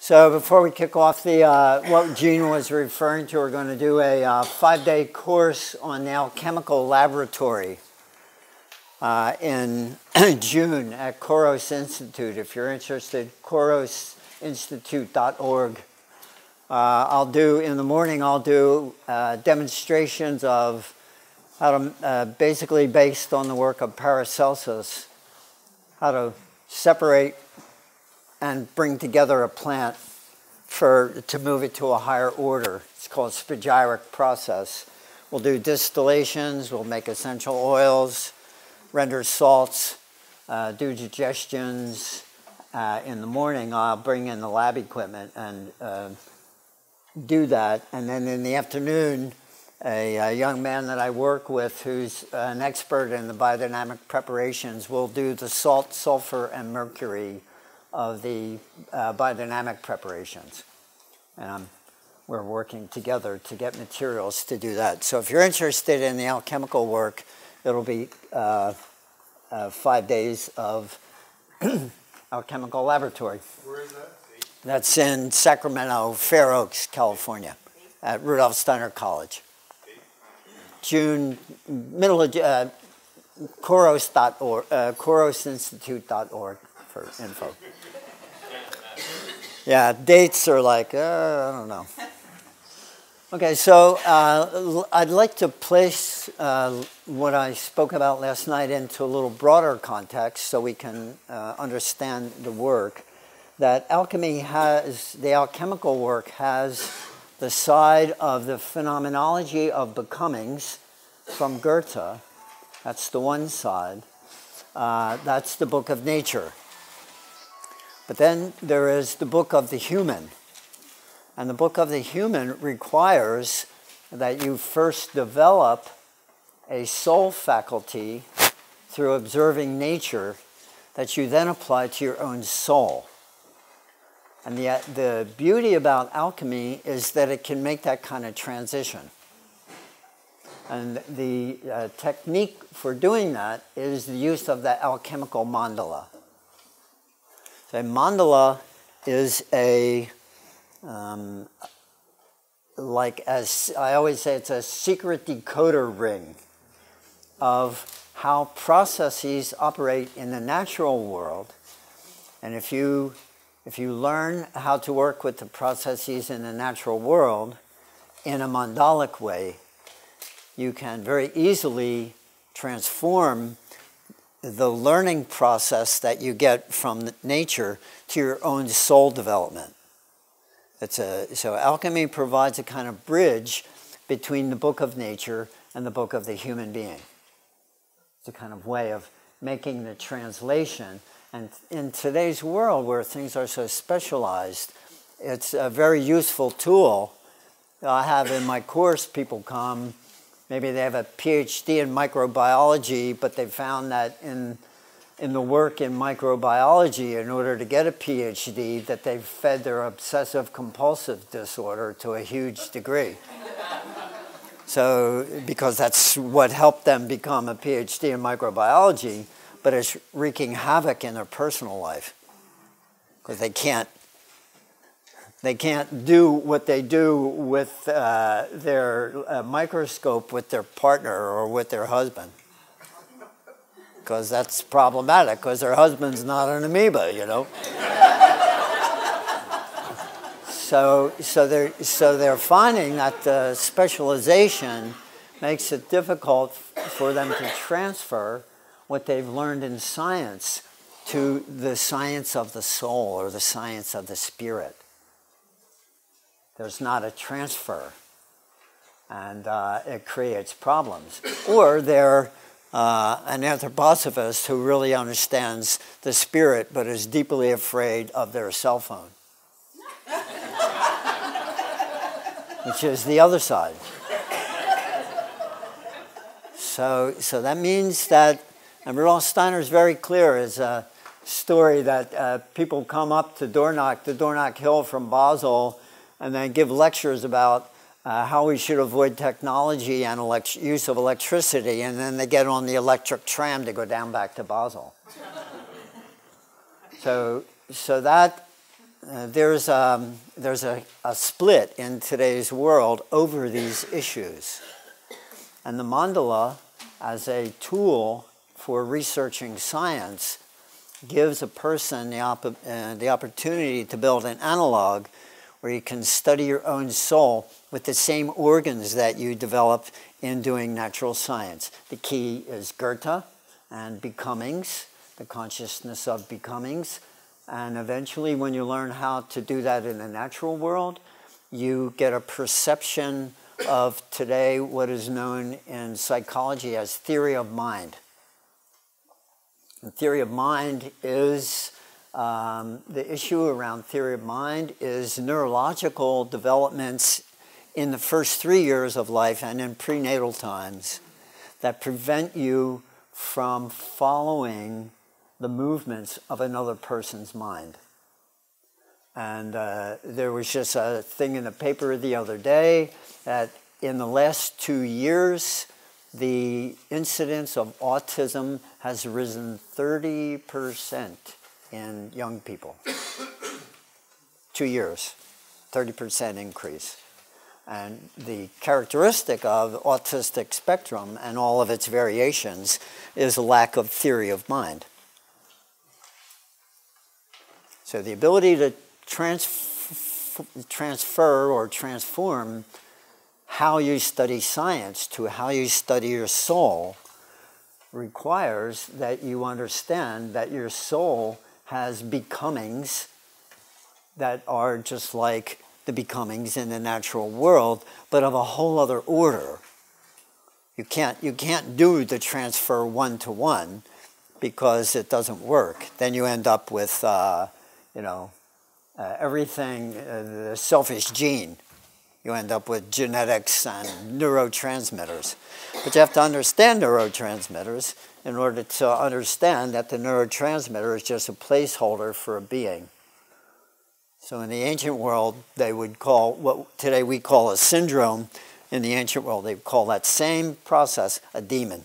So before we kick off what Gene was referring to, we're going to do a 5-day course on the alchemical laboratory in June at Koros Institute. If you're interested, korosinstitute.org. In the morning, I'll do demonstrations of how to, basically based on the work of Paracelsus, how to separate and bring together a plant to move it to a higher order. It's called spagyric process. We'll do distillations, we'll make essential oils, render salts, do digestions. In the morning, I'll bring in the lab equipment and do that. And then in the afternoon, a young man that I work with who's an expert in the biodynamic preparations will do the salt, sulfur, and mercury of the biodynamic preparations. And we're working together to get materials to do that. So if you're interested in the alchemical work, it'll be 5 days of alchemical laboratory. Where is that? That's in Sacramento, Fair Oaks, California, at Rudolf Steiner College. June, middle of Koros.org, korosinstitute.org for info. Yeah, dates are like, I don't know. Okay, so I'd like to place what I spoke about last night into a little broader context so we can understand the work. That the alchemical work has the side of the phenomenology of becomings from Goethe. That's the one side. That's the book of nature. But then there is the book of the human. And the book of the human requires that you first develop a soul faculty through observing nature that you then apply to your own soul. And the beauty about alchemy is that it can make that kind of transition. And the technique for doing that is the use of the alchemical mandala. So a mandala is as I always say, it's a secret decoder ring of how processes operate in the natural world. And if you learn how to work with the processes in the natural world in a mandalic way, you can very easily transform the learning process that you get from nature to your own soul development. So alchemy provides a kind of bridge between the book of nature and the book of the human being. It's a kind of way of making the translation. And in today's world where things are so specialized, it's a very useful tool. I have in my course, people come, maybe they have a PhD in microbiology, but they found that in the work in microbiology, in order to get a PhD, that they've fed their obsessive-compulsive disorder to a huge degree. So, because that's what helped them become a PhD in microbiology, but it's wreaking havoc in their personal life. Because they can't do what they do with their microscope with their partner or with their husband. Because that's problematic, because their husband's not an amoeba, you know. So they're finding that the specialization makes it difficult for them to transfer what they've learned in science to the science of the soul or the science of the spirit. There's not a transfer, and it creates problems. Or they're an anthroposophist who really understands the spirit but is deeply afraid of their cell phone, which is the other side. So that means that, and Rudolf Steiner is very clear, is a story that people come up to the Dornach Hill from Basel, and then give lectures about how we should avoid technology and use of electricity, and then they get on the electric tram to go down back to Basel. So that there's a split in today's world over these issues. And the mandala, as a tool for researching science, gives a person the opportunity to build an analog where you can study your own soul with the same organs that you developed in doing natural science. The key is Goethe and becomings, the consciousness of becomings. And eventually, when you learn how to do that in the natural world, you get a perception of today what is known in psychology as theory of mind. And theory of mind is, the issue around theory of mind is neurological developments in the first 3 years of life and in prenatal times that prevent you from following the movements of another person's mind. And there was just a thing in the paper the other day that in the last 2 years, the incidence of autism has risen 30% in young people. 2 years, 30% increase. And the characteristic of the autistic spectrum and all of its variations is a lack of theory of mind. So the ability to transfer or transform how you study science to how you study your soul requires that you understand that your soul has becomings that are just like the becomings in the natural world, but of a whole other order. You can't do the transfer one-to-one because it doesn't work. Then you end up with everything, the selfish gene. You end up with genetics and neurotransmitters. But you have to understand neurotransmitters in order to understand that the neurotransmitter is just a placeholder for a being. So in the ancient world, they would call what today we call a syndrome. In the ancient world, they would call that same process a demon.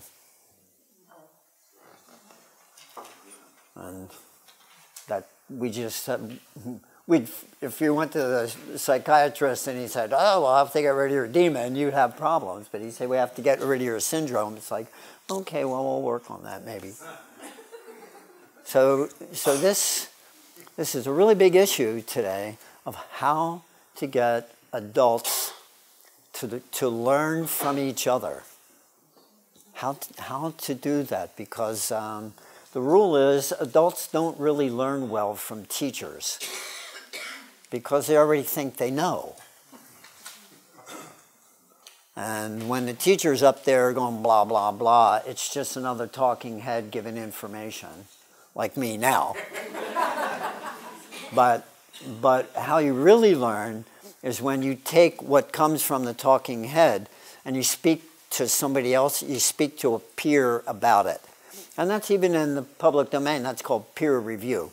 And that we just, if you went to the psychiatrist and he said, oh, well, I'll have to get rid of your demon, you'd have problems. But he'd say, we have to get rid of your syndrome. It's like, okay, well, we'll work on that maybe. So this is a really big issue today of how to get adults to learn from each other. How to do that, because the rule is adults don't really learn well from teachers because they already think they know. And when the teacher's up there going blah, blah, blah, it's just another talking head giving information, like me now. But how you really learn is when you take what comes from the talking head and you speak to somebody else, you speak to a peer about it. And that's even in the public domain, that's called peer review.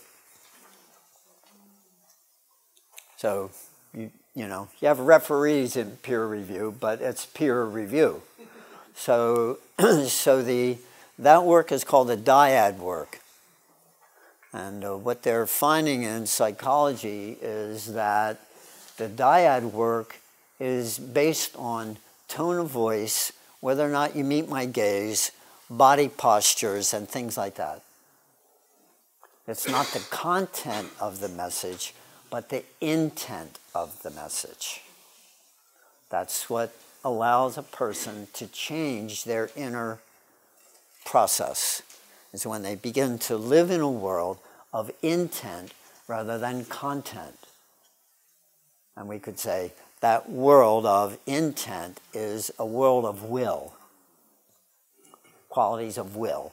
So, you have referees in peer review, but it's peer review. So that work is called the dyad work. And what they're finding in psychology is that the dyad work is based on tone of voice, whether or not you meet my gaze, body postures, and things like that. It's not the content of the message, but the intent of the message. That's what allows a person to change their inner process, is when they begin to live in a world of intent rather than content. And we could say that world of intent is a world of will. Qualities of will.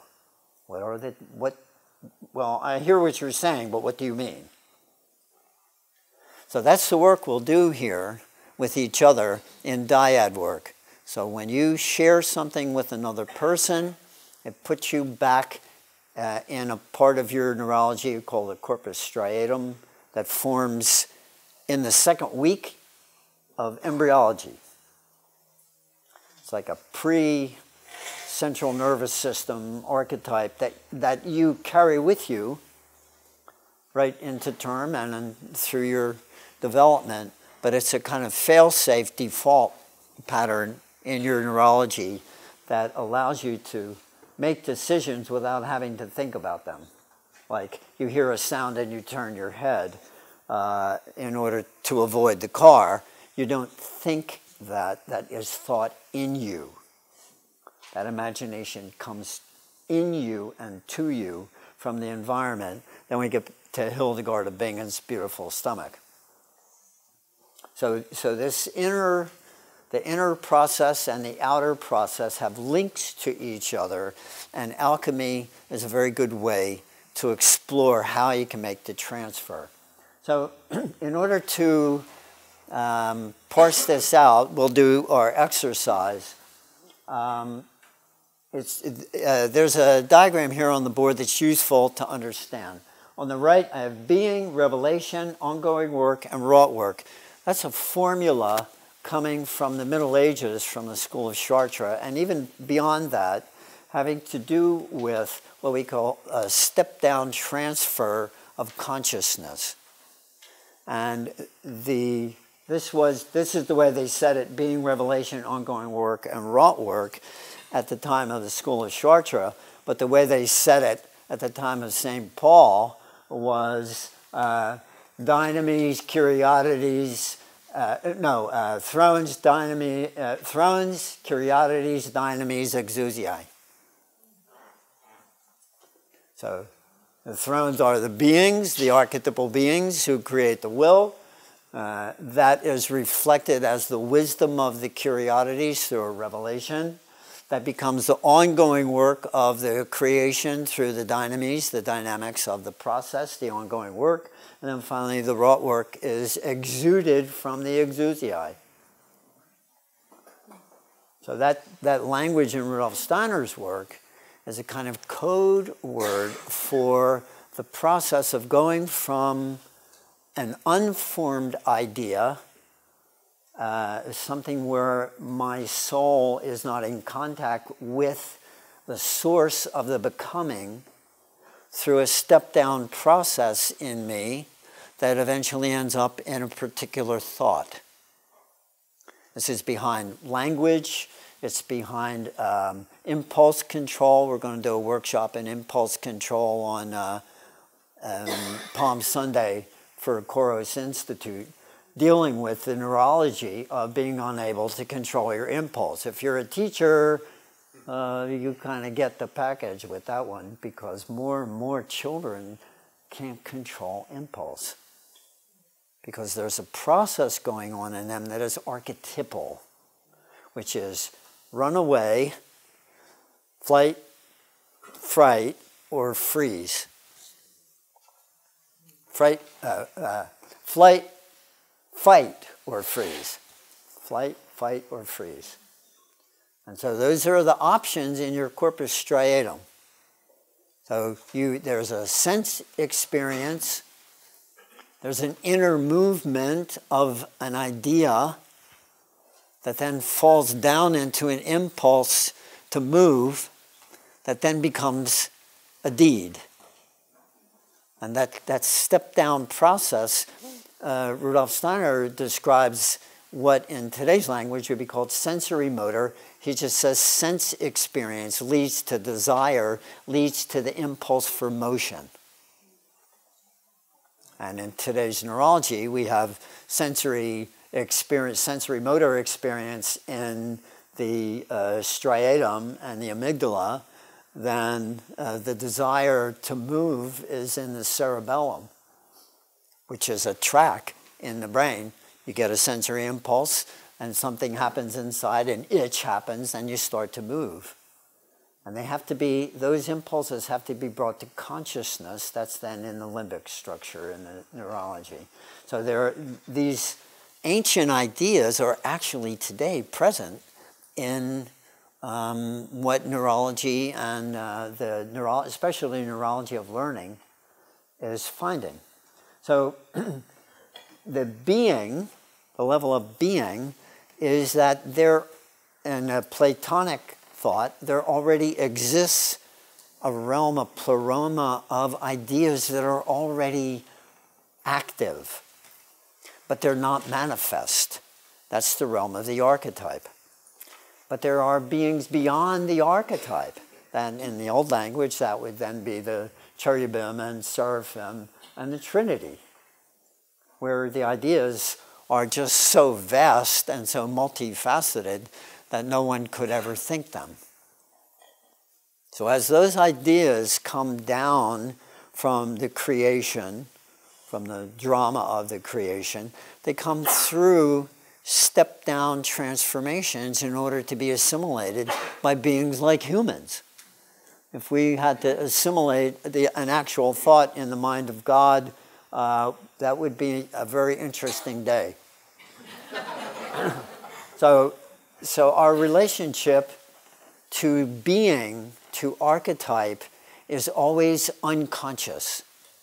Well, I hear what you're saying, but what do you mean? So that's the work we'll do here with each other in dyad work. So when you share something with another person, it puts you back in a part of your neurology called the corpus striatum that forms in the second week of embryology. It's like a pre-central nervous system archetype that you carry with you right into term and then through your development, but it's a kind of fail-safe default pattern in your neurology that allows you to make decisions without having to think about them. Like you hear a sound and you turn your head in order to avoid the car. You don't think that is thought in you. That imagination comes in you and to you from the environment. Then we get to Hildegard of Bingen's beautiful stomach. So this the inner process and the outer process have links to each other, and alchemy is a very good way to explore how you can make the transfer. So in order to parse this out, we'll do our exercise. There's a diagram here on the board that's useful to understand. On the right, I have being, revelation, ongoing work, and wrought work. That's a formula coming from the Middle Ages, from the school of Chartres, and even beyond that, having to do with what we call a step-down transfer of consciousness. And this is the way they said it, being, revelation, ongoing work, and wrought work at the time of the school of Chartres. But the way they said it at the time of St. Paul was dynamis, curiosities, thrones, curiosities, dynamis, exousiae. So the thrones are the beings, the archetypal beings who create the will. That is reflected as the wisdom of the curiosities through a revelation. That becomes the ongoing work of the creation through the dynamis, the dynamics of the process, the ongoing work. And then finally, the wrought work is exuded from the exousiae. So that language in Rudolf Steiner's work is a kind of code word for the process of going from an unformed idea, something where my soul is not in contact with the source of the becoming, through a step-down process in me that eventually ends up in a particular thought. This is behind language. It's behind impulse control. We're going to do a workshop in impulse control on Palm Sunday for Koros Institute, dealing with the neurology of being unable to control your impulse. If you're a teacher, you kind of get the package with that one, because more and more children can't control impulse, because there's a process going on in them that is archetypal, which is run away, flight, fright, or freeze. Flight, fight, or freeze. Flight, fight, or freeze. And so those are the options in your corpus striatum. So there's a sense experience, there's an inner movement of an idea that then falls down into an impulse to move that then becomes a deed. And that step-down process, Rudolf Steiner describes what in today's language would be called sensory motor. He just says sense experience leads to desire, leads to the impulse for motion. And in today's neurology, we have sensory experience, sensory motor experience in the striatum and the amygdala. Then the desire to move is in the cerebellum, which is a track in the brain. You get a sensory impulse, and something happens inside, an itch happens, and you start to move. And those impulses have to be brought to consciousness. That's then in the limbic structure in the neurology. So these ancient ideas are actually today present in what neurology and especially neurology of learning is finding. So the level of being, is that there, in a Platonic thought, there already exists a realm, a pleroma of ideas that are already active, but they're not manifest. That's the realm of the archetype. But there are beings beyond the archetype. And in the old language, that would then be the cherubim and seraphim and the Trinity, where the ideas are just so vast and so multifaceted that no one could ever think them. So as those ideas come down from the creation, from the drama of the creation, they come through step-down transformations in order to be assimilated by beings like humans. If we had to assimilate an actual thought in the mind of God, that would be a very interesting day. So our relationship to being, to archetype, is always unconscious.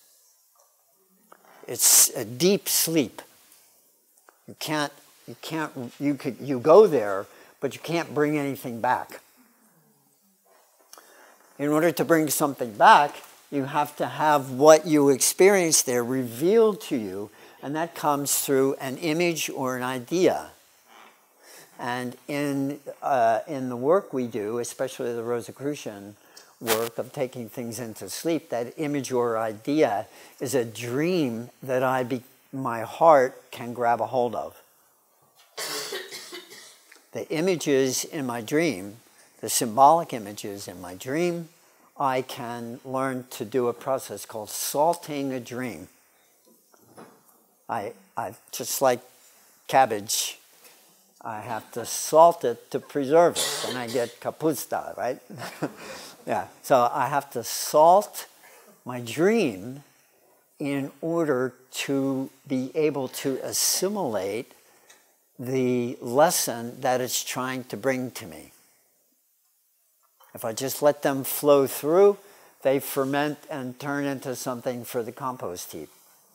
It's a deep sleep. You go there, but you can't bring anything back. In order to bring something back, you have to have what you experienced there revealed to you, and that comes through an image or an idea. And in the work we do, especially the Rosicrucian work of taking things into sleep, that image or idea is a dream that my heart can grab a hold of. The images in my dream, the symbolic images in my dream, I can learn to do a process called salting a dream. I just like cabbage, I have to salt it to preserve it, and I get kapusta, right? Yeah, so I have to salt my dream in order to be able to assimilate the lesson that it's trying to bring to me. If I just let them flow through, they ferment and turn into something for the compost heap.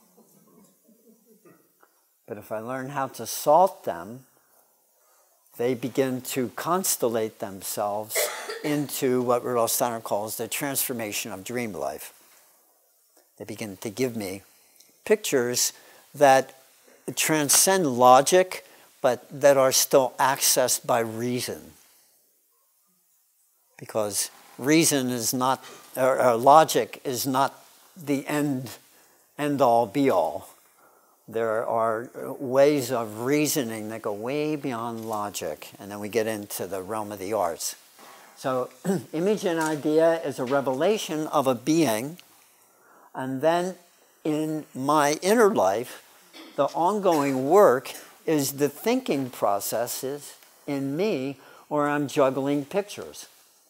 But if I learn how to salt them, they begin to constellate themselves into what Rudolf Steiner calls the transformation of dream life. They begin to give me pictures that transcend logic, but that are still accessed by reason. Because reason is not, or logic is not the end-all, be-all. There are ways of reasoning that go way beyond logic, and then we get into the realm of the arts. So image and idea is a revelation of a being, and then in my inner life, the ongoing work is the thinking processes in me where I'm juggling pictures.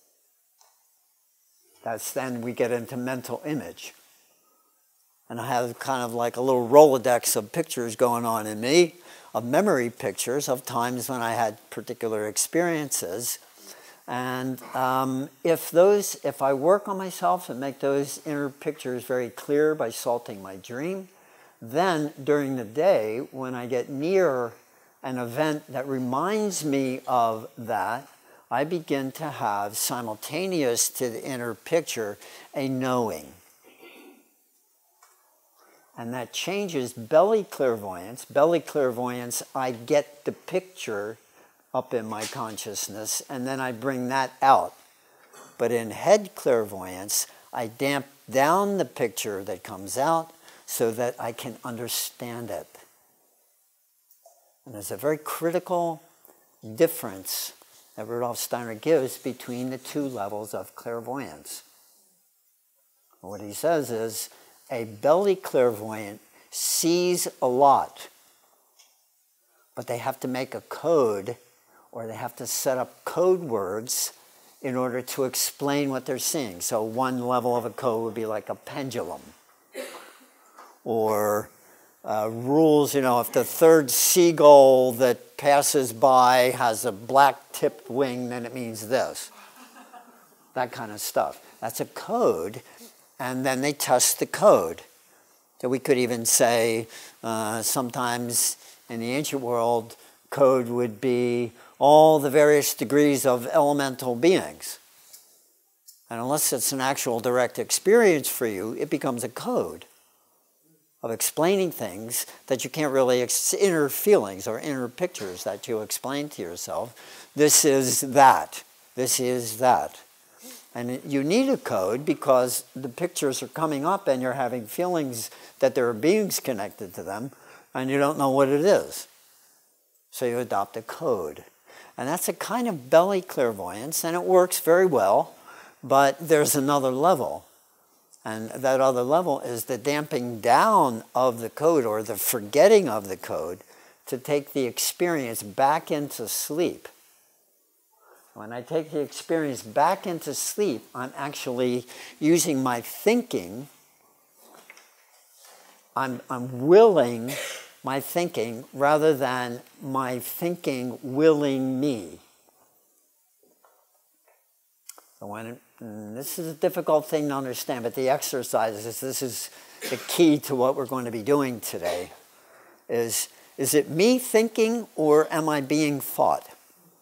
That's then we get into mental image. And I have kind of like a little Rolodex of pictures going on in me, of memory pictures of times when I had particular experiences. And if I work on myself and make those inner pictures very clear by salting my dream, then during the day, when I get near an event that reminds me of that, I begin to have, simultaneous to the inner picture, a knowing. And that changes belly clairvoyance. Belly clairvoyance, I get the picture up in my consciousness, and then I bring that out. But in head clairvoyance, I damp down the picture that comes out so that I can understand it. And there's a very critical difference that Rudolf Steiner gives between the two levels of clairvoyance. What he says is, a belly clairvoyant sees a lot, but they have to make a code, or they have to set up code words in order to explain what they're seeing. So one level of a code would be like a pendulum, or rules, if the third seagull that passes by has a black-tipped wing, then it means this. That kind of stuff. That's a code, and then they test the code. So we could even say, sometimes in the ancient world, code would be all the various degrees of elemental beings. And unless it's an actual direct experience for you, it becomes a code of explaining things that you can't really, inner feelings or inner pictures that you explain to yourself. This is that. This is that. And you need a code because the pictures are coming up and you're having feelings that there are beings connected to them and you don't know what it is. So you adopt a code. And that's a kind of belly clairvoyance, and it works very well, but there's another level. And that other level is the damping down of the code, or the forgetting of the code, to take the experience back into sleep. When I take the experience back into sleep, I'm actually using my thinking. I'm willing my thinking rather than my thinking willing me. So this is a difficult thing to understand, but the exercises, this is the key to what we're going to be doing today, is it me thinking or am I being thought?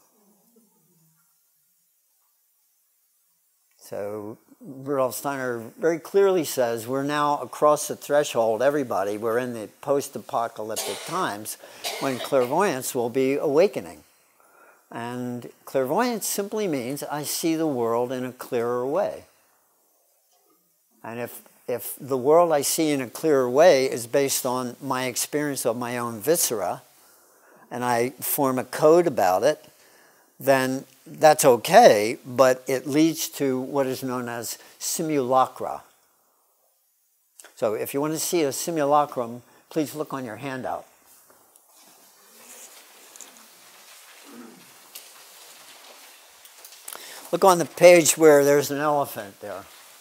So Rudolf Steiner very clearly says we're now across the threshold, everybody, we're in the post-apocalyptic times when clairvoyance will be awakening. And clairvoyance simply means I see the world in a clearer way. And if the world I see in a clearer way is based on my experience of my own viscera, and I form a code about it, then that's okay, but it leads to what is known as simulacra. So if you want to see a simulacrum, please look on your handout. Look on the page where there's an elephant there.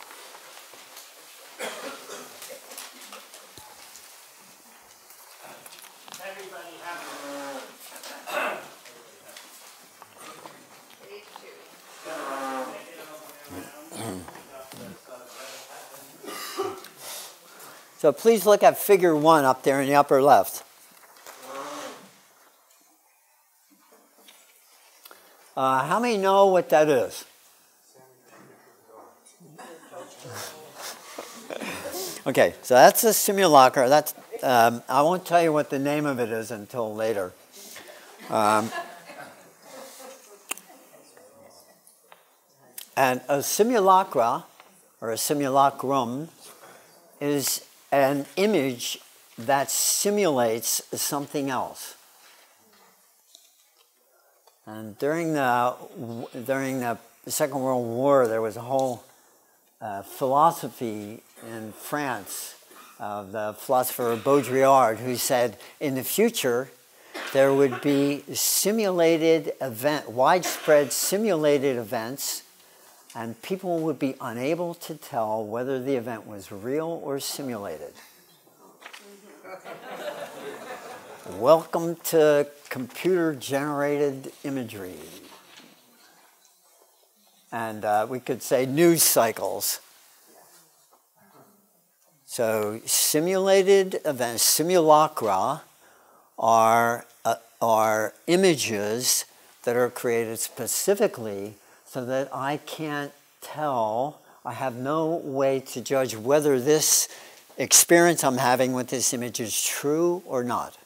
So please look at figure 1 up there in the upper left. How many know what that is? Okay, so that's a simulacra. That's I won't tell you what the name of it is until later. And a simulacra, or a simulacrum, is an image that simulates something else. And during the Second World War, there was a whole philosophy in France of the philosopher Baudrillard, who said in the future there would be widespread simulated events, and people would be unable to tell whether the event was real or simulated. Welcome to computer-generated imagery. And we could say news cycles. So simulated events, simulacra, are images that are created specifically so that I can't tell, I have no way to judge whether this experience I'm having with this image is true or not.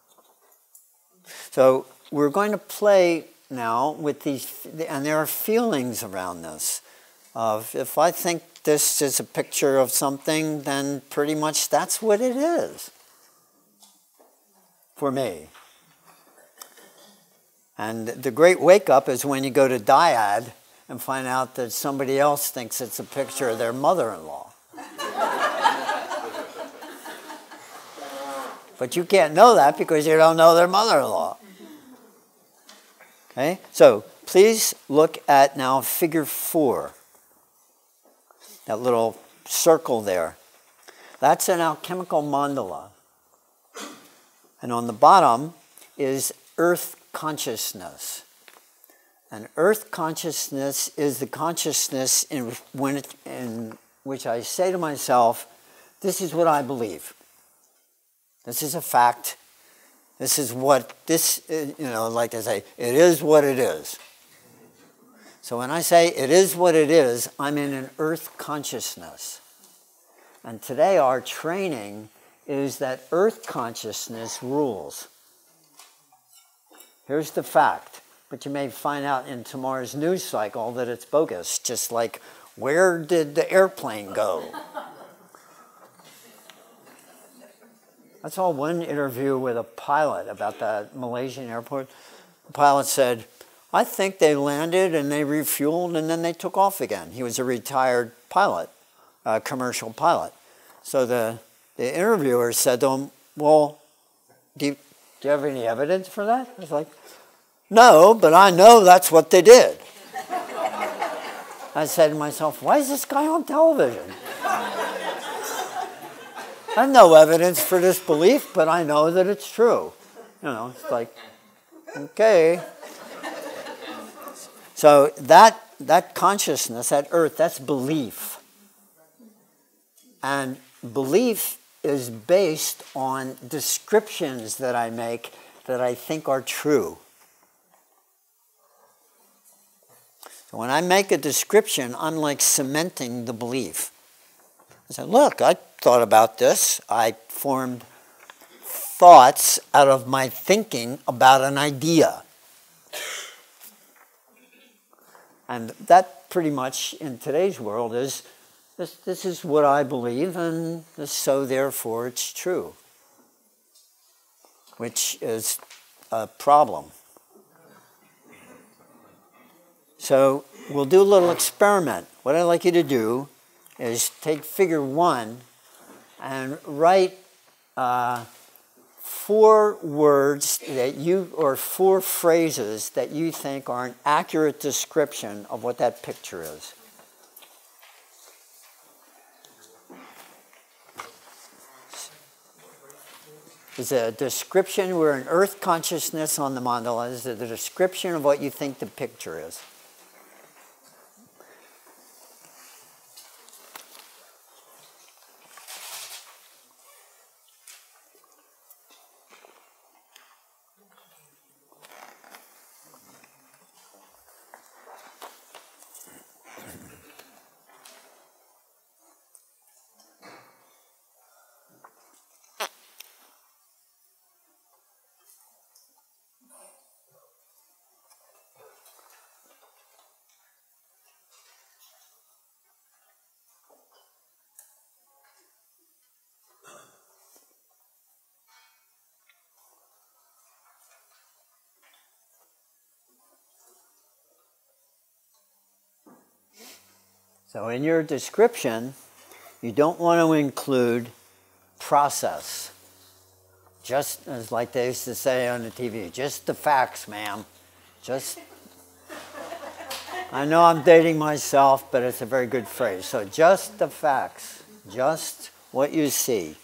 So we're going to play now with these, and there are feelings around this. Of if I think this is a picture of something, then pretty much that's what it is for me. And the great wake-up is when you go to Dyad and find out that somebody else thinks it's a picture of their mother-in-law. But you can't know that because you don't know their mother-in-law. Okay? So please look at now figure 4. That little circle there. That's an alchemical mandala. And on the bottom is earth consciousness. And earth consciousness is the consciousness in which I say to myself, this is what I believe. This is a fact. This is what this, like I say, it is what it is. So when I say it is what it is, I'm in an earth consciousness. And today our training is that earth consciousness rules. Here's the fact, but you may find out in tomorrow's news cycle that it's bogus, just like, where did the airplane go? I saw one interview with a pilot about the Malaysian airport. The pilot said, I think they landed and they refueled and then they took off again. He was a retired pilot, a commercial pilot. So the interviewer said to him, well, do you have any evidence for that? I was like, no, but I know that's what they did. I said to myself, why is this guy on television? I have no evidence for this belief, but I know that it's true. You know, it's like, okay. So that consciousness, that earth, that's belief. And belief is based on descriptions that I make that I think are true. So when I make a description, I'm like cementing the belief. I said, look, I thought about this. I formed thoughts out of my thinking about an idea. And that pretty much in today's world is, this is what I believe, and so therefore it's true, which is a problem. So we'll do a little experiment. What I'd like you to do is take figure 1 and write 4 words that or 4 phrases that you think are an accurate description of what that picture is. Is a description, we're in earth consciousness on the mandala, is a description of what you think the picture is. So in your description, you don't want to include process. Just as like they used to say on the TV, just the facts, ma'am. Just, I know I'm dating myself, but it's a very good phrase. So just the facts, just what you see.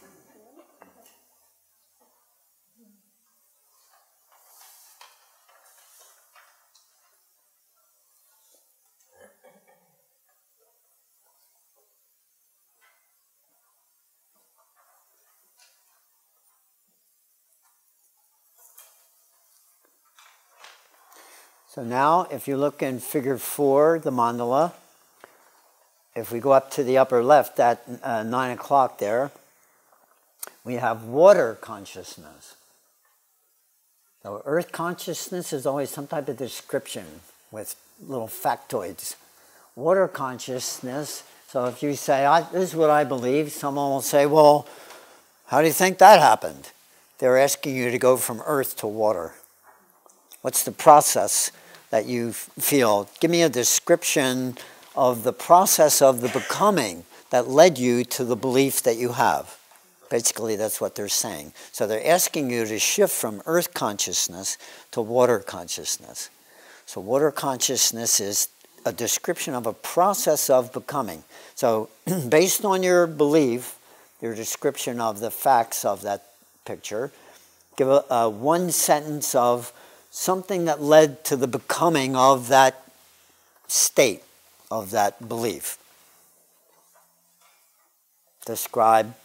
So now, if you look in figure 4, the mandala, if we go up to the upper left at 9 o'clock there, we have water consciousness. So earth consciousness is always some type of description with little factoids. Water consciousness, so if you say, this is what I believe, someone will say, well, how do you think that happened? They're asking you to go from earth to water. What's the process that you feel? Give me a description of the process of the becoming that led you to the belief that you have. Basically, that's what they're saying. So they're asking you to shift from earth consciousness to water consciousness. So water consciousness is a description of a process of becoming. So based on your belief, your description of the facts of that picture, give a one sentence of something that led to the becoming of that state, of that belief. Describe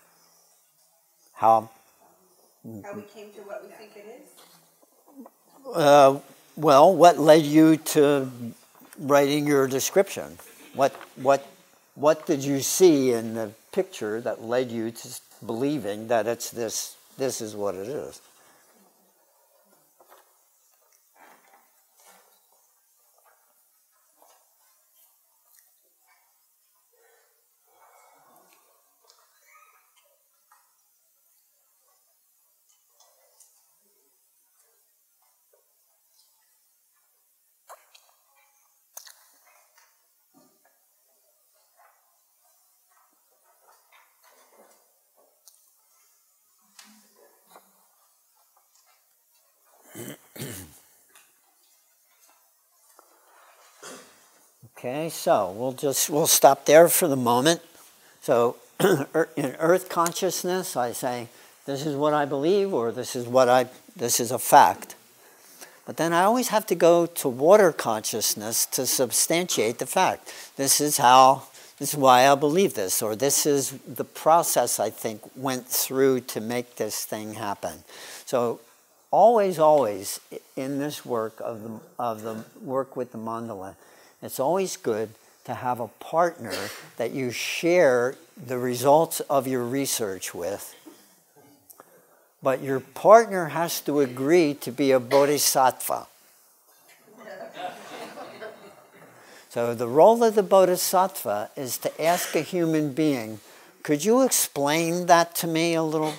how we came to what we think it is? Well, what led you to writing your description. What did you see in the picture that led you to believing that it's this is what it is? Okay, so we'll stop there for the moment. So in earth consciousness, I say, this is what I believe, or this is a fact. But then I always have to go to water consciousness to substantiate the fact. This is why I believe this, or this is the process I think went through to make this thing happen. So always in this work of the work with the mandala, it's always good to have a partner that you share the results of your research with. But your partner has to agree to be a bodhisattva. So the role of the bodhisattva is to ask a human being, could you explain that to me a little?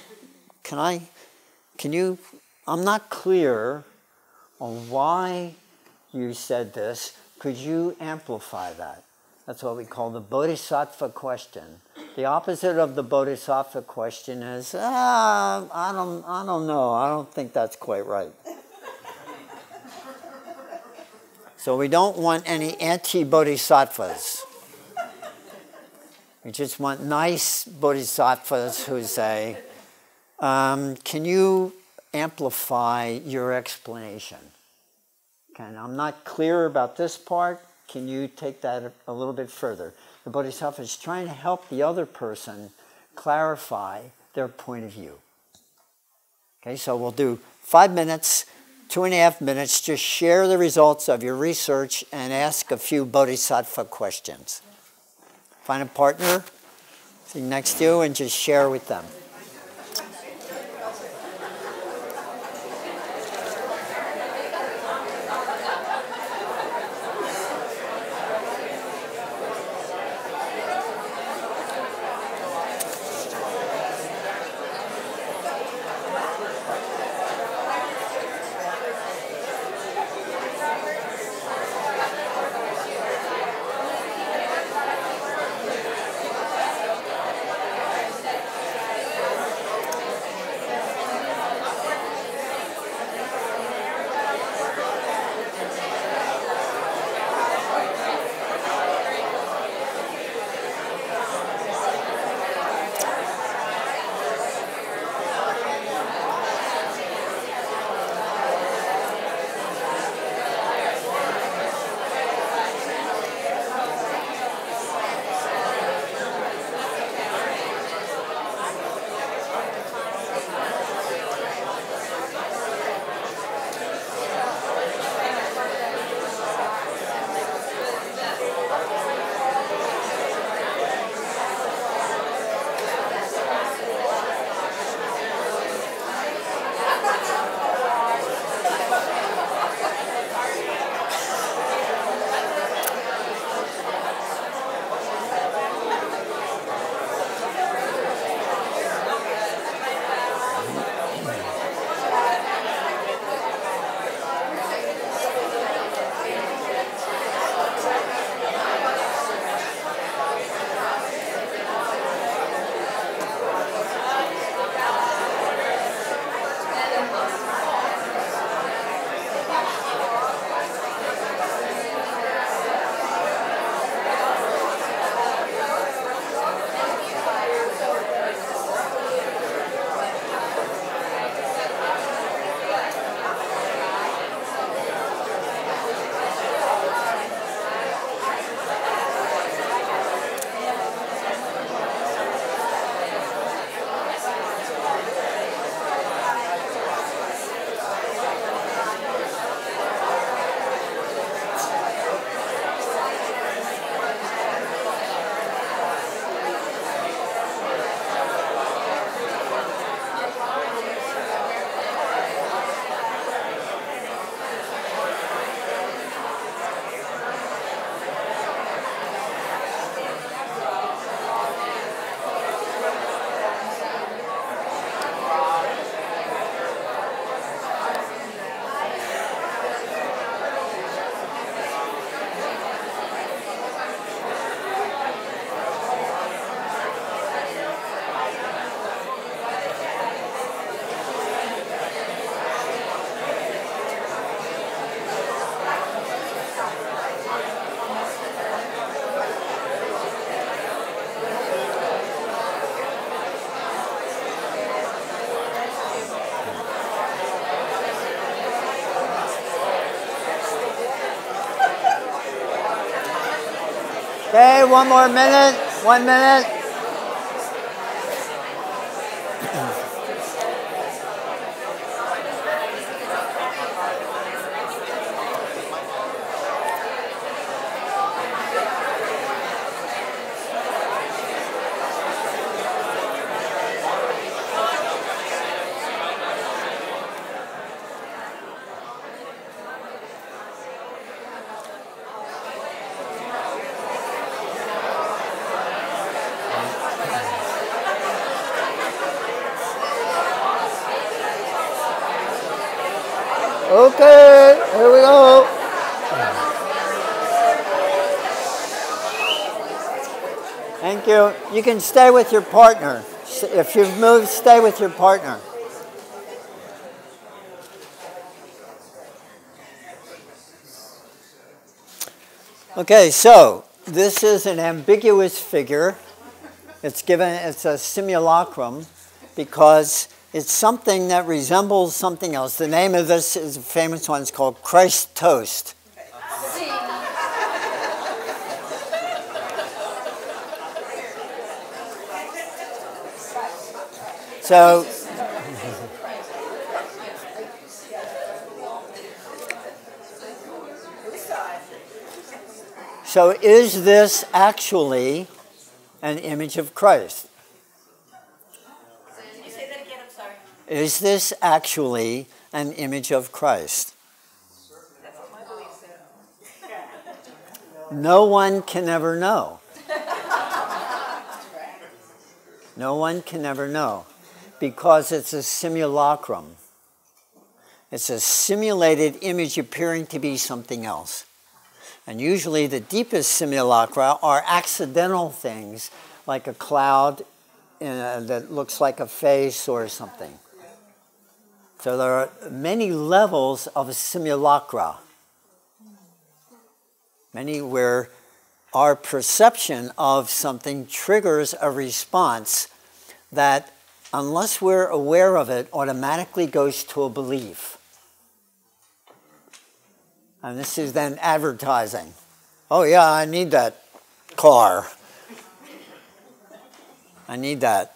I'm not clear on why you said this. Could you amplify that? That's what we call the bodhisattva question. The opposite of the bodhisattva question is, I don't know. I don't think that's quite right. So we don't want any anti-bodhisattvas. We just want nice bodhisattvas who say, can you amplify your explanation? I'm not clear about this part. Can you take that a little bit further? The bodhisattva is trying to help the other person clarify their point of view. Okay, so we'll do 5 minutes, 2.5 minutes, just share the results of your research and ask a few bodhisattva questions. Find a partner sitting next to you and just share with them. one more minute. 1 minute. Okay, here we go. Thank you. You can stay with your partner. If you've moved, stay with your partner. Okay, so this is an ambiguous figure. It's a simulacrum because it's something that resembles something else. The name of this is a famous one. It's called Christ toast. So is this actually an image of Christ? Can you say that again? I'm sorry. Is this actually an image of Christ? That's what my belief said. No one can ever know. No one can ever know because it's a simulacrum. It's a simulated image appearing to be something else. And usually the deepest simulacra are accidental things like a cloud that looks like a face or something. So there are many levels of simulacra. Many where our perception of something triggers a response that, unless we're aware of it, automatically goes to a belief. And this is then advertising. Oh yeah, I need that car. I need that.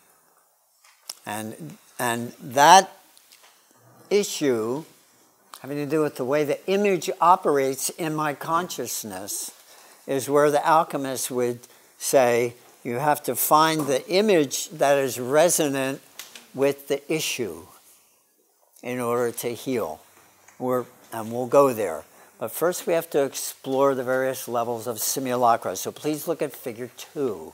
And that issue having to do with the way the image operates in my consciousness is where the alchemist would say you have to find the image that is resonant with the issue in order to heal. And we'll go there. But first we have to explore the various levels of simulacra. So please look at figure 2.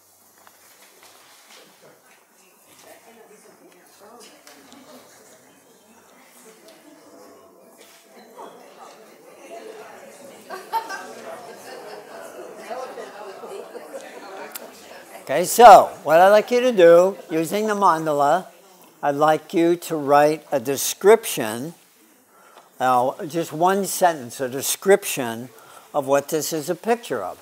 Okay, so what I'd like you to do, using the mandala, I'd like you to write a description. Now, just one sentence, a description of what this is a picture of.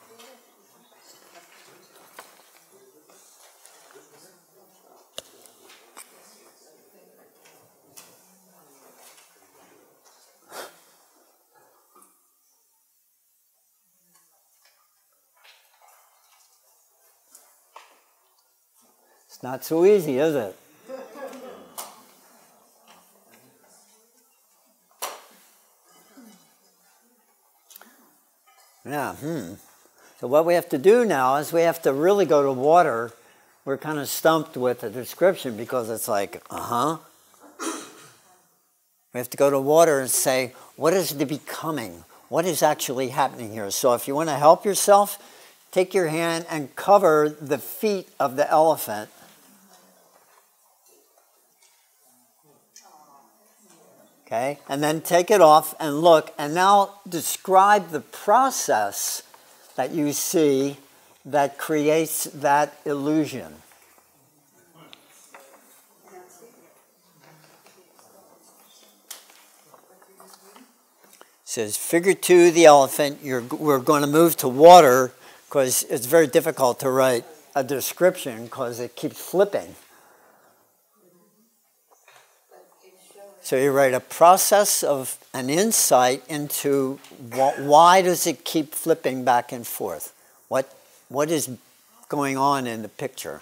It's not so easy, is it? Yeah, So what we have to do now is we have to really go to water. We're kind of stumped with the description because it's like, We have to go to water and say, what is the becoming? What is actually happening here? So if you want to help yourself, take your hand and cover the feet of the elephant. Okay, and then take it off and look, and now describe the process that you see that creates that illusion. It says, figure 2, the elephant. We're going to move to water because it's very difficult to write a description because it keeps flipping. So you write a process of an insight into why does it keep flipping back and forth? What is going on in the picture?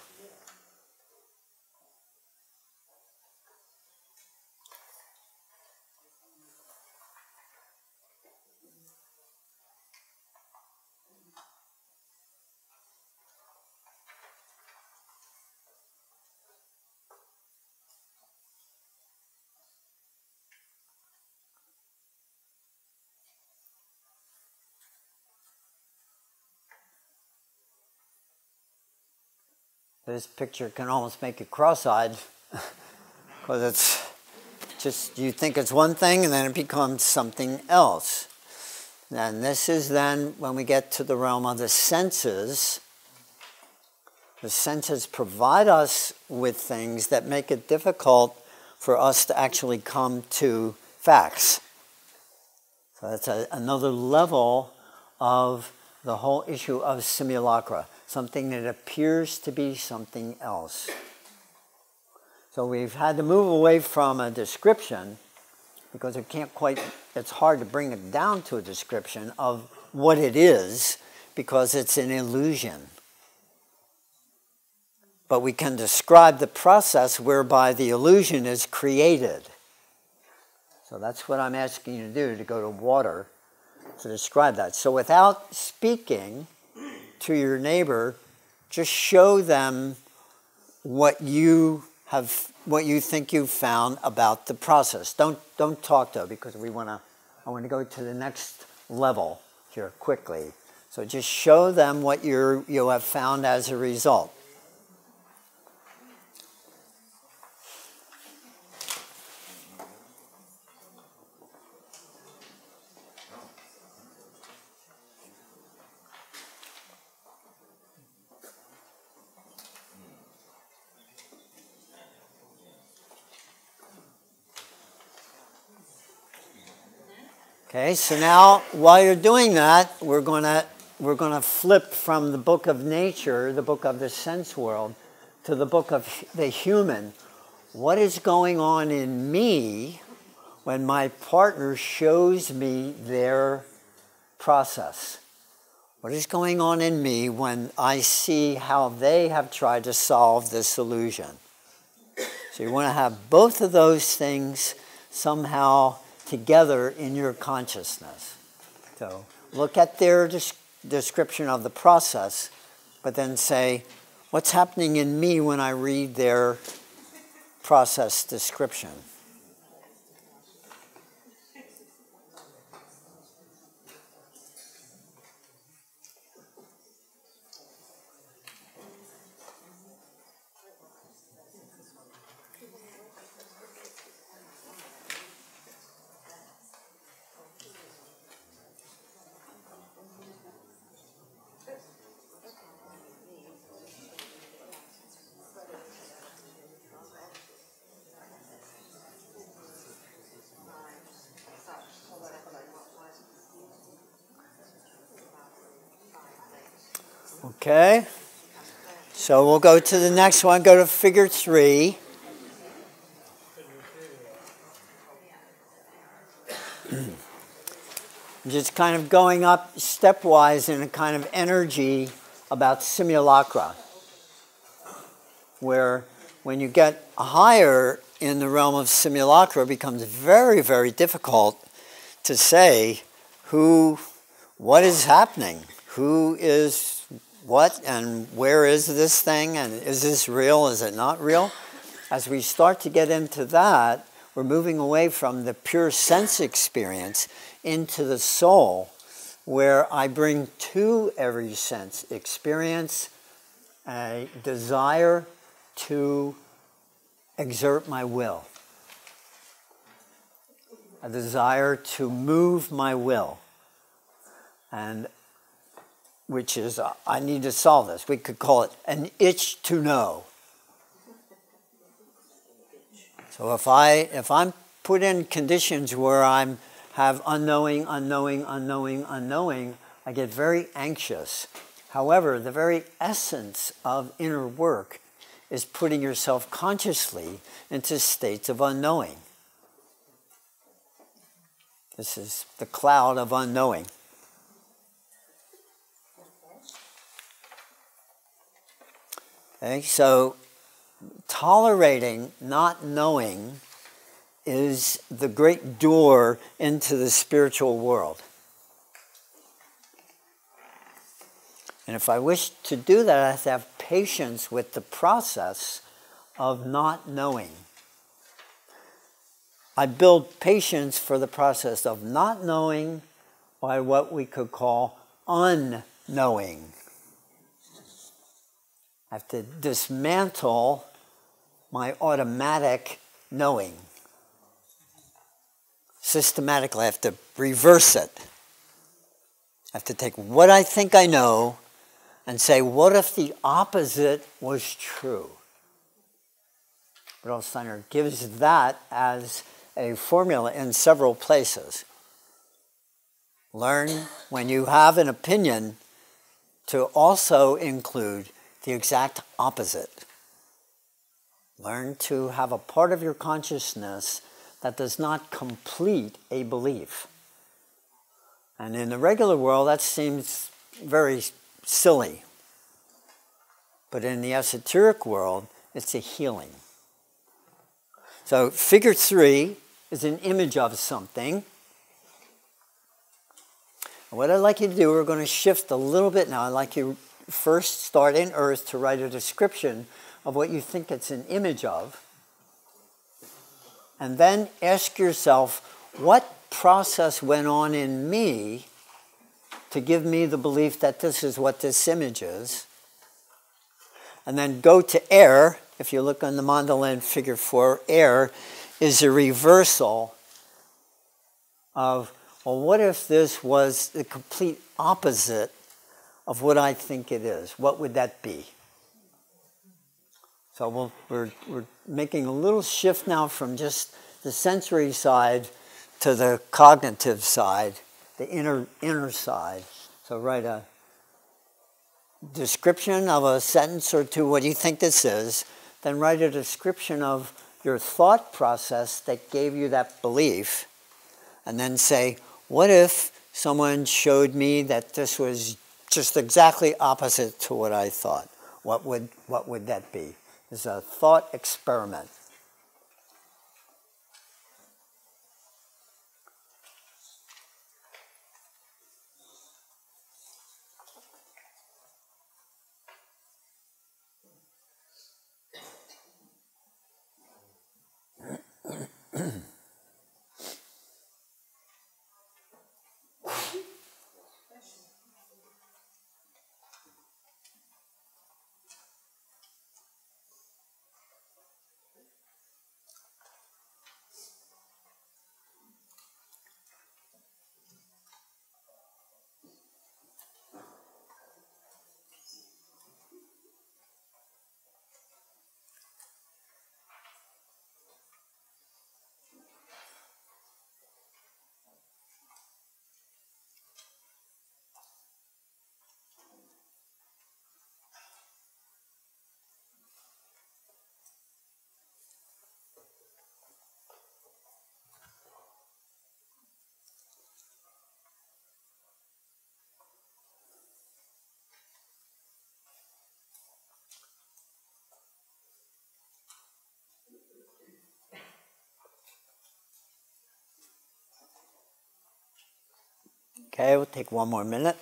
This picture can almost make you cross-eyed because it's just, you think it's one thing and then it becomes something else. And this is then when we get to the realm of the senses. The senses provide us with things that make it difficult for us to actually come to facts. So that's another level of the whole issue of simulacra. Something that appears to be something else. So we've had to move away from a description because it's hard to bring it down to a description of what it is because it's an illusion. But we can describe the process whereby the illusion is created. So that's what I'm asking you to do, to go to water, to describe that. So without speaking to your neighbor, just show them what you think you've found about the process. Don't talk though, because I want to go to the next level here quickly. So just show them what you have found as a result. Okay, so now while you're doing that, we're going to flip from the book of nature, the book of the sense world, to the book of the human. What is going on in me when my partner shows me their process? What is going on in me when I see how they have tried to solve this illusion? So you want to have both of those things somehow together in your consciousness. So look at their description of the process, but then say, what's happening in me when I read their process description? Okay, so we'll go to the next one, go to figure 3. Just kind of going up stepwise in a kind of energy about simulacra, where when you get higher in the realm of simulacra, it becomes very, very difficult to say what is happening, who is what, and where is this thing, and is this real, is it not real? As we start to get into that, we're moving away from the pure sense experience into the soul, where I bring to every sense experience a desire to exert my will, a desire to move my will, and which is, I need to solve this. We could call it an itch to know. So if I'm put in conditions where I have unknowing, I get very anxious. However, the very essence of inner work is putting yourself consciously into states of unknowing. This is the cloud of unknowing. Okay, so tolerating not knowing is the great door into the spiritual world. And if I wish to do that, I have to have patience with the process of not knowing. I build patience for the process of not knowing by what we could call unknowing. I have to dismantle my automatic knowing. Systematically, I have to reverse it. I have to take what I think I know and say, what if the opposite was true? Rudolf Steiner gives that as a formula in several places. Learn, when you have an opinion, to also include the exact opposite. Learn to have a part of your consciousness that does not complete a belief. And in the regular world, that seems very silly. But in the esoteric world, it's a healing. So figure 3 is an image of something. What I'd like you to do, we're going to shift a little bit now. I'd like you first start in Earth to write a description of what you think it's an image of. And then ask yourself, what process went on in me to give me the belief that this is what this image is? And then go to air. If you look on the mandala in figure 4, air is a reversal of, well, what if this was the complete opposite of what I think it is? What would that be? So we're making a little shift now from just the sensory side to the cognitive side, the inner side. So write a description of a sentence or two, what do you think this is? Then write a description of your thought process that gave you that belief. And then say, what if someone showed me that this was just exactly opposite to what I thought? What would that be? It's a thought experiment. Okay, we'll take one more minute.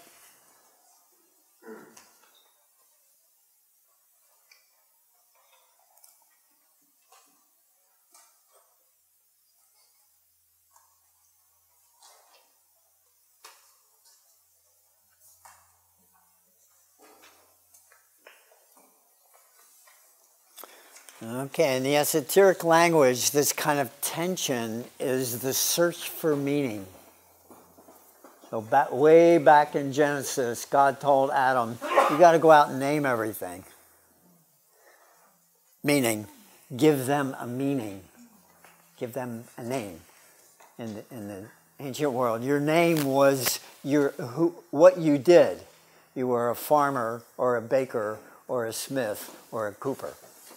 Okay, in the esoteric language, this kind of tension is the search for meaning. So way back in Genesis, God told Adam, you got to go out and name everything. Meaning, give them a meaning. Give them a name. In the ancient world, your name was what you did. You were a farmer or a baker or a smith or a cooper.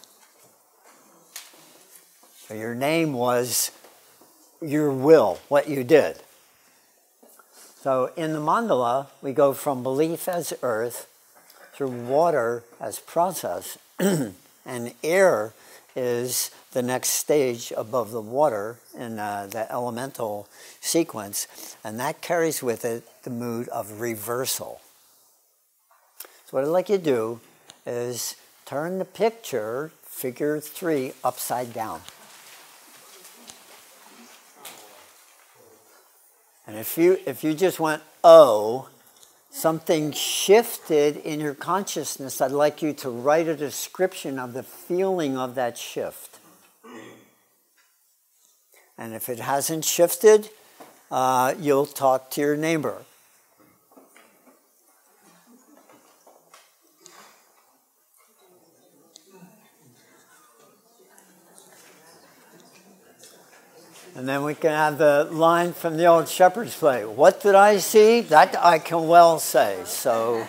So your name was your will, what you did. So in the mandala, we go from belief as earth through water as process, and air is the next stage above the water in the elemental sequence, and that carries with it the mood of reversal. So what I'd like you to do is turn the picture, figure 3, upside down. And if you just went, oh, something shifted in your consciousness, I'd like you to write a description of the feeling of that shift. And if it hasn't shifted, you'll talk to your neighbor. And then we can have the line from the old shepherd's play. What did I see? That I can well say. So.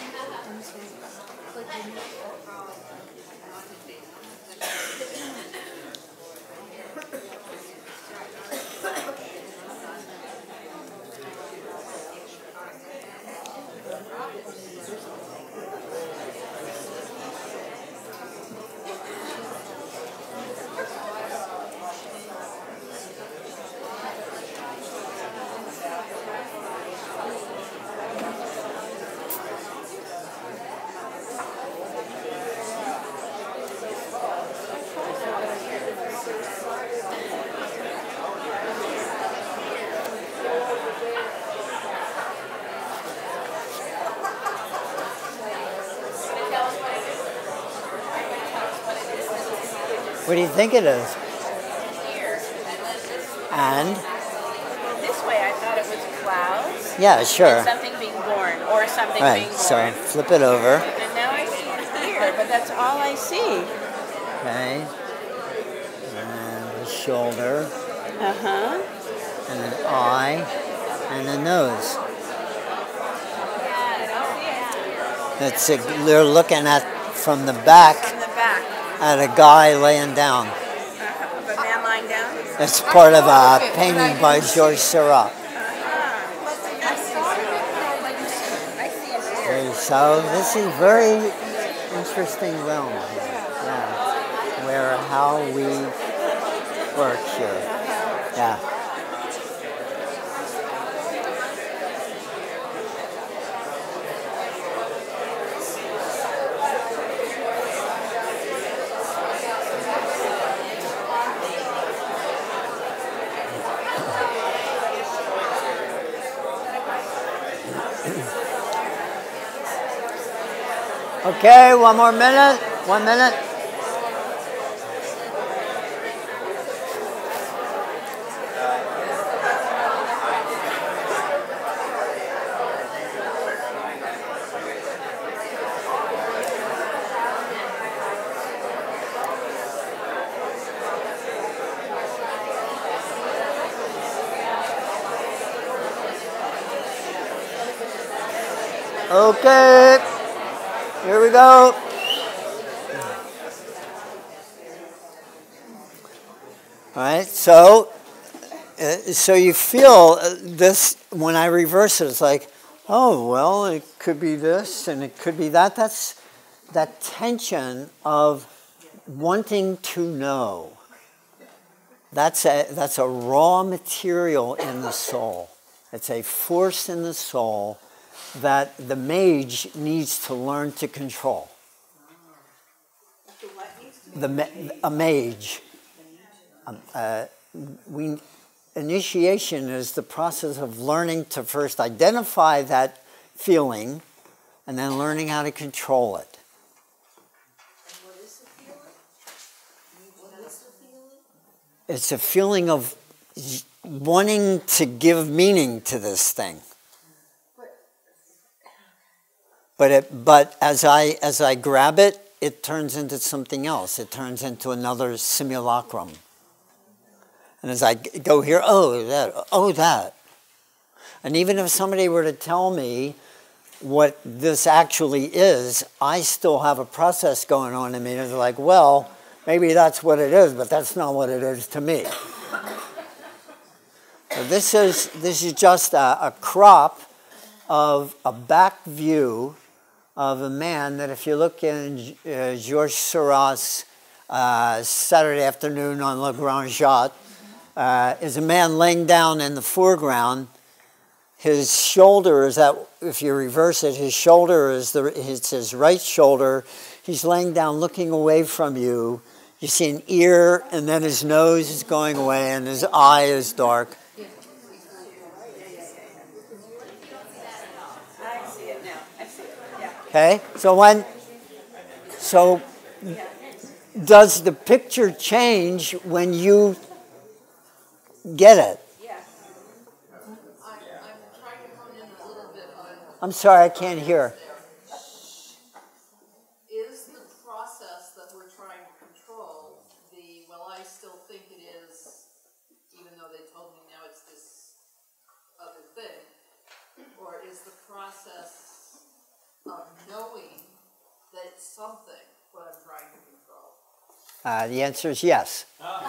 What do you think it is? Here. And? This way I thought it was clouds. Yeah, sure. And something being born, or something Right, being born. so flip it over. And now I see it here, but that's all I see. Okay. And the shoulder. Uh-huh. And an eye. And a nose. That's they're looking at from the back From the back. at a guy laying down. Of a man lying down. That's part of a painting by Georges Seurat. Okay, so this is very interesting realm here. Yeah. Where how we work here. Yeah. Okay, one more minute. 1 minute. Okay, here we go. All right, so you feel this when I reverse it. It's like, oh well, it could be this and it could be that. That's that tension of wanting to know. That's a raw material in the soul. It's a force in the soul that the mage needs to learn to control. A mage. Initiation is the process of learning to first identify that feeling and then learning how to control it. And what is the feeling? What is the feeling? It's a feeling of wanting to give meaning to this thing. But as I grab it, it turns into something else. It turns into another simulacrum. And as I go here, oh, that. And even if somebody were to tell me what this actually is, I still have a process going on in me. It's like, well, maybe that's what it is, but that's not what it is to me. So this is just a crop of a back view of a man that if you look in Georges Seurat's Saturday Afternoon on Le Grand Jatte, is a man laying down in the foreground. His shoulder is that, if you reverse it, his shoulder is it's his right shoulder. He's laying down looking away from you. You see an ear, and then his nose is going away, and his eye is dark. I see it now. I see it. Yeah. Okay, so does the picture change when you get it? Yeah. I'm trying to come in a little bit on. I'm sorry, I can't hear. Is the process that we're trying to control I still think it is, even though they told me now it's this other thing, or is the process of knowing that it's something what I'm trying to control? The answer is yes.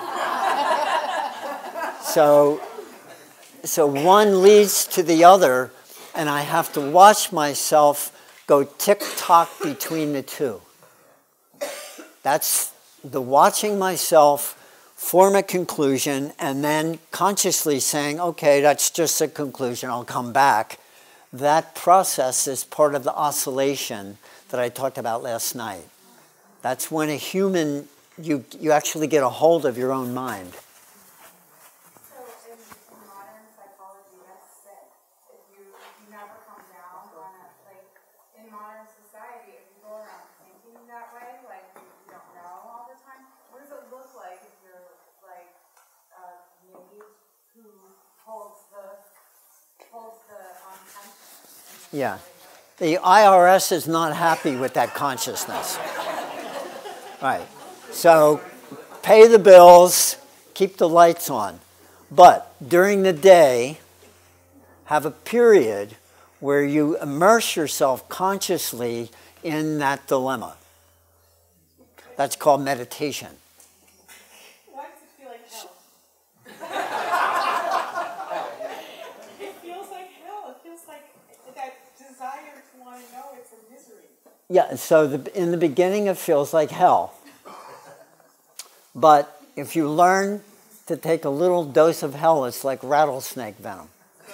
So one leads to the other, and I have to watch myself go tick-tock between the two. That's the watching myself form a conclusion and then consciously saying, okay, that's just a conclusion, I'll come back. That process is part of the oscillation that I talked about last night. That's when a human, you actually get a hold of your own mind. So in modern psychology, that's sick. If you never come down on it, like in modern society, if you go around thinking that way, like you don't know all the time, what does it look like if you're like a maid who holds the tension? Yeah. The IRS is not happy with that consciousness. Right. So pay the bills, keep the lights on. But during the day, have a period where you immerse yourself consciously in that dilemma. That's called meditation. Why does it feel like hell? It feels like hell. It feels like that desire to want to know it's a misery. Yeah, so in the beginning it feels like hell. But if you learn to take a little dose of hell, it's like rattlesnake venom.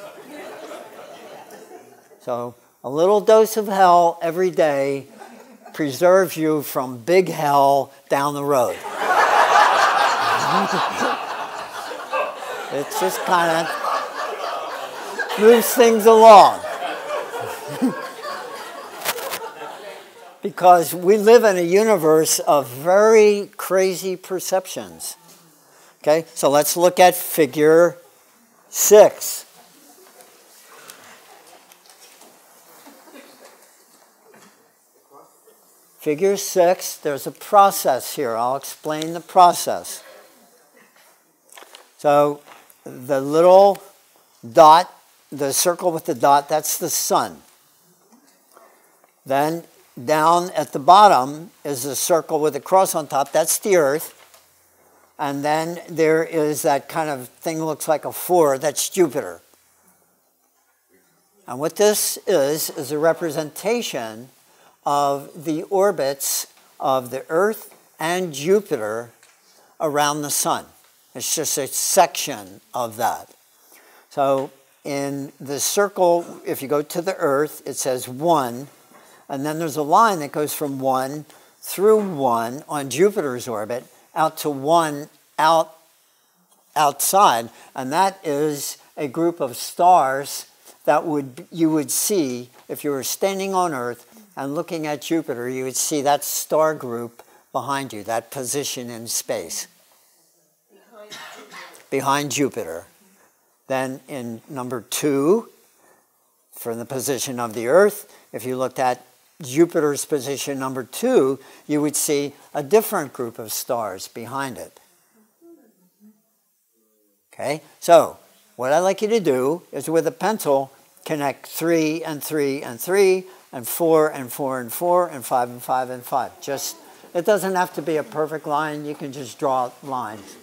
So a little dose of hell every day preserves you from big hell down the road. It just kind of moves things along. Because we live in a universe of very crazy perceptions. Okay, so let's look at figure 6. Figure 6, there's a process here. I'll explain the process. So the little dot, the circle with the dot, that's the sun. Then down at the bottom is a circle with a cross on top. That's the Earth. And then there is that kind of thing that looks like a 4. That's Jupiter. And what this is a representation of the orbits of the Earth and Jupiter around the sun. It's just a section of that. So in the circle, if you go to the Earth, it says 1. And then there's a line that goes from 1 through 1 on Jupiter's orbit out to 1 outside. And that is a group of stars that you would see if you were standing on Earth and looking at Jupiter. You would see that star group behind you, that position in space. Behind Jupiter. Then in number 2, from the position of the Earth, if you looked at Jupiter's position number 2, you would see a different group of stars behind it. Okay, so what I'd like you to do is with a pencil connect 3 and 3 and 3 and 4 and 4 and 4 and 5 and 5 and 5. Just, it doesn't have to be a perfect line, you can just draw lines.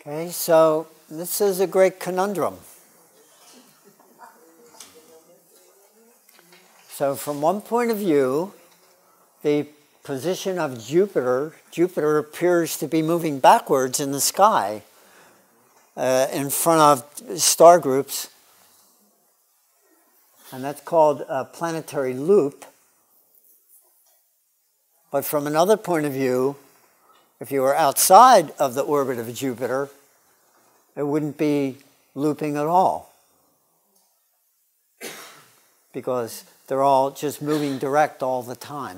Okay, so this is a great conundrum. So from one point of view, the position of Jupiter appears to be moving backwards in the sky in front of star groups, and that's called a planetary loop. But from another point of view, if you were outside of the orbit of Jupiter, it wouldn't be looping at all, because they're all just moving direct all the time.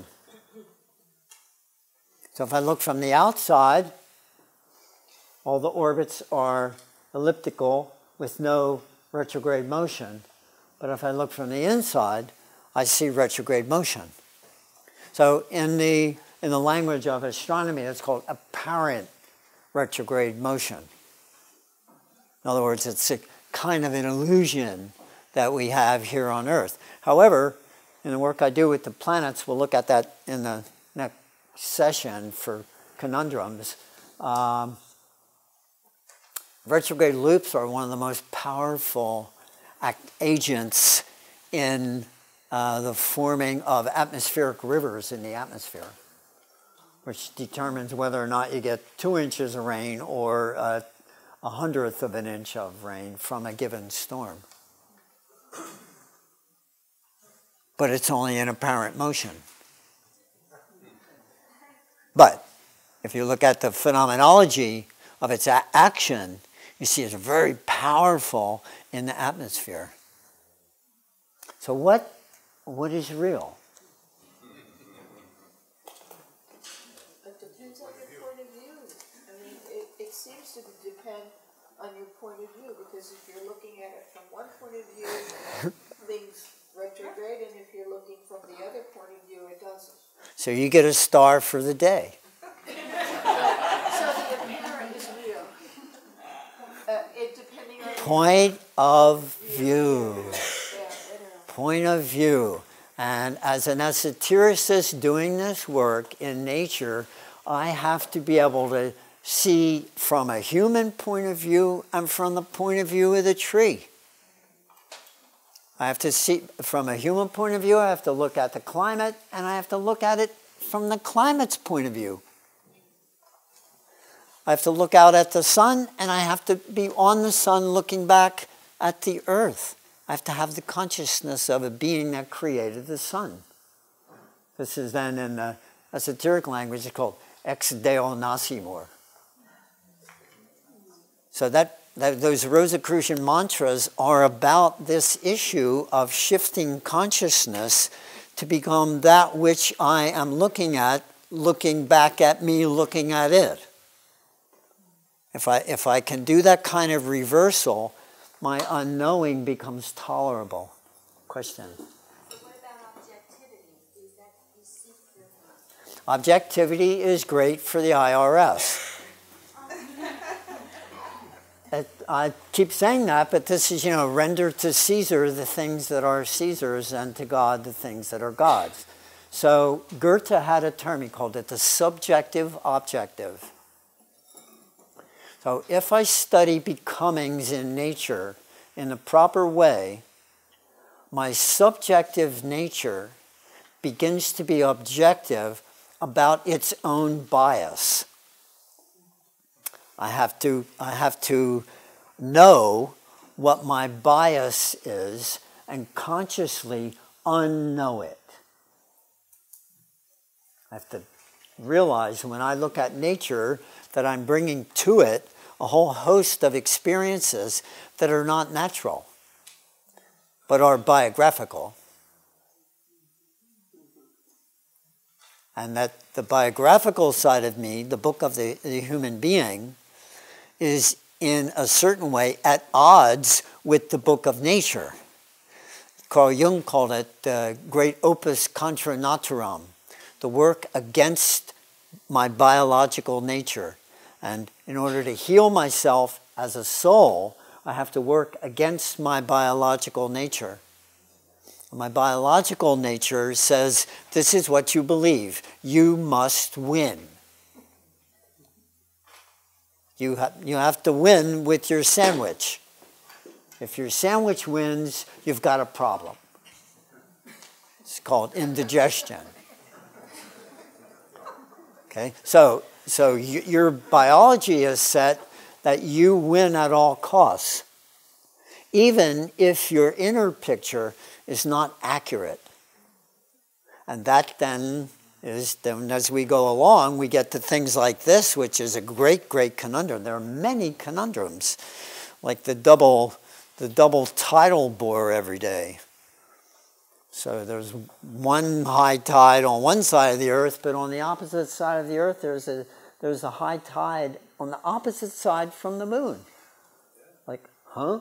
So if I look from the outside, all the orbits are elliptical with no retrograde motion. But if I look from the inside, I see retrograde motion. So in the language of astronomy, it's called apparent retrograde motion. In other words, it's a kind of an illusion that we have here on Earth. However, in the work I do with the planets, we'll look at that in the next session for conundrums. Retrograde loops are one of the most powerful agents in the forming of atmospheric rivers in the atmosphere, which determines whether or not you get 2 inches of rain or a 100th of an inch of rain from a given storm. But it's only in apparent motion. But if you look at the phenomenology of its action, you see it's very powerful in the atmosphere. So what is real? It depends on your point of view. I mean, it seems to depend on your point of view, because if you're looking at it from one point of view, things retrograde, and if you're looking from the other point of view, it doesn't. So you get a star for the day. So the apparent is real. It depending on Point of view. Yeah, Point of view. And as an esotericist doing this work in nature, I have to be able to see from a human point of view and from the point of view of the tree. I have to see from a human point of view, I have to look at the climate, and I have to look at it from the climate's point of view. I have to look out at the sun, and I have to be on the sun looking back at the earth. I have to have the consciousness of a being that created the sun. This is then in the esoteric language, it's called ex deo nascimur. So those Rosicrucian mantras are about this issue of shifting consciousness to become that which I am looking at, looking back at me, looking at it. If I can do that kind of reversal, my unknowing becomes tolerable. Question? So what about objectivity? Is that you seek your Objectivity is great for the IRS. I keep saying that, but this is, render to Caesar the things that are Caesar's and to God the things that are God's. So Goethe had a term, he called it the subjective objective. So if I study becomings in nature in the proper way, my subjective nature begins to be objective about its own bias. I have to know what my bias is and consciously unknow it. I have to realize when I look at nature that I'm bringing to it a whole host of experiences that are not natural, but are biographical. And that the biographical side of me, the book of the human being, is in a certain way at odds with the book of nature. Carl Jung called it the great opus contra naturam, the work against my biological nature. And in order to heal myself as a soul, I have to work against my biological nature. My biological nature says, this is what you believe. You must win. You have to win with your sandwich. If your sandwich wins, you've got a problem. It's called indigestion. Okay, so your biology is set that you win at all costs, even if your inner picture is not accurate. And that then as we go along, we get to things like this, which is a great, great conundrum. There are many conundrums, like the double tidal bore every day. So there's one high tide on one side of the earth, but on the opposite side of the earth, there's a high tide on the opposite side from the moon. Like, huh?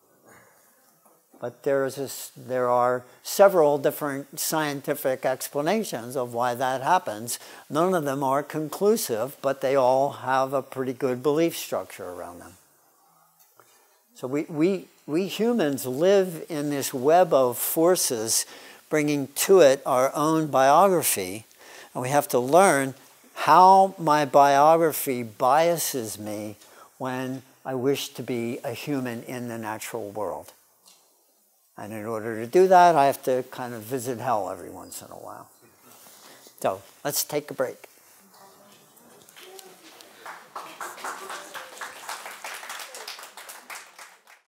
But there are several different scientific explanations of why that happens. None of them are conclusive, but they all have a pretty good belief structure around them. So we humans live in this web of forces, bringing to it our own biography, and we have to learn how my biography biases me when I wish to be a human in the natural world. And in order to do that, I have to kind of visit hell every once in a while. So let's take a break.